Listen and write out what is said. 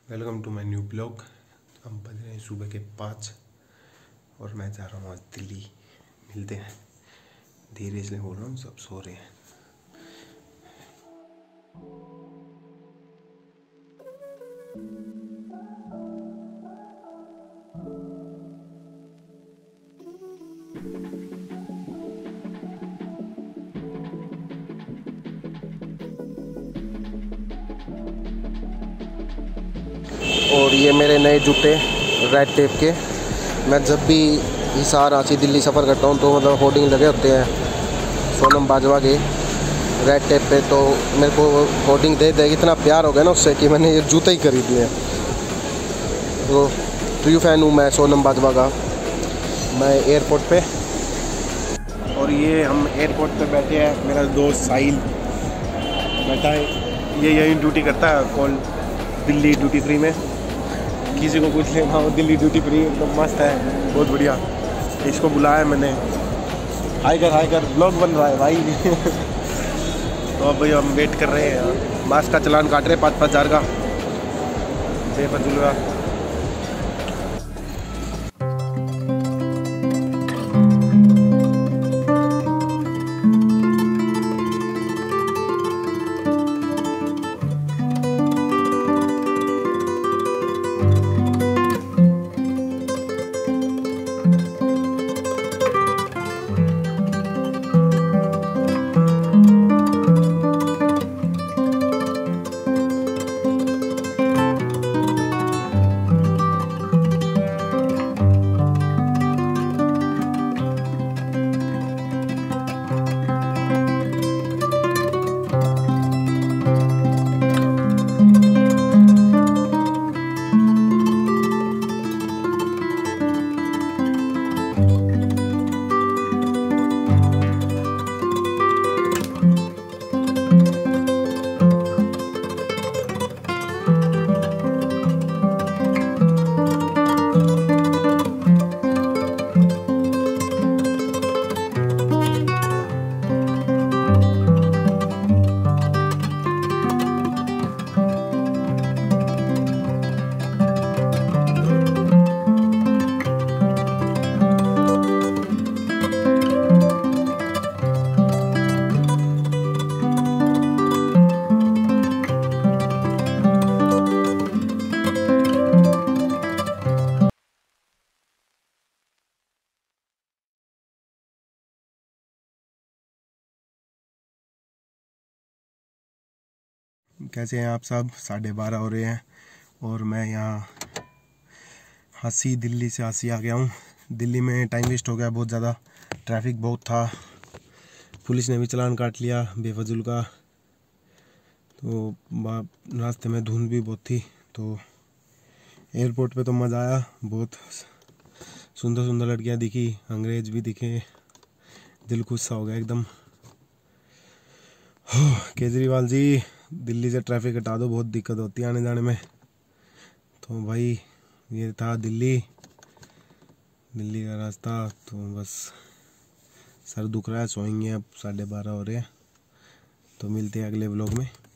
Welcome to my new blog. हम बज रहे हैं सुबह के 5 और मैं जा रहा हूँ आज दिल्ली। मिलते हैं, धीरे से बोल रहा हूँ, सब सो रहे हैं। और ये मेरे नए जूते रेड टेप के। मैं जब भी हिसार रांची दिल्ली सफ़र करता हूँ तो मतलब होर्डिंग लगे होते हैं सोनम बाजवा के रेड टेप पे, तो मेरे को होर्डिंग दे दे इतना प्यार हो गया ना उससे कि मैंने ये जूते ही खरीद लिए। तो ट्रू फैन हूँ मैं सोनम बाजवा का। मैं एयरपोर्ट पे, और ये हम एयरपोर्ट पे बैठे हैं। मेरा दोस्त साहिल बैठा है, ये यही ड्यूटी करता है कॉल दिल्ली ड्यूटी फ्री में। किसी को कुछ लेना हो दिल्ली ड्यूटी फ्री एकदम मस्त है, बहुत बढ़िया। इसको बुलाया मैंने, हाई कर ब्लॉग बन रहा है भाई। तो अब भाई हम वेट कर रहे हैं, मास्क का चलान काट रहे हैं 5-5 हज़ार का। जय फजूल का। कैसे हैं आप सब? 12:30 हो रहे हैं और मैं यहाँ हांसी दिल्ली से हांसी आ गया हूँ। दिल्ली में टाइम वेस्ट हो गया बहुत ज़्यादा, ट्रैफिक बहुत था, पुलिस ने भी चालान काट लिया बेफजूल का। तो रास्ते में धुंध भी बहुत थी। तो एयरपोर्ट पे तो मज़ा आया, बहुत सुंदर सुंदर लड़कियाँ दिखी, अंग्रेज भी दिखे, दिल खुश सा हो गया एकदम। केजरीवाल जी, दिल्ली से ट्रैफिक हटा दो, बहुत दिक्कत होती है आने जाने में। तो भाई ये था दिल्ली का रास्ता। तो बस सर दुख रहा है, सोएंगे अब, 12:30 हो रहे हैं। तो मिलते हैं अगले व्लॉग में।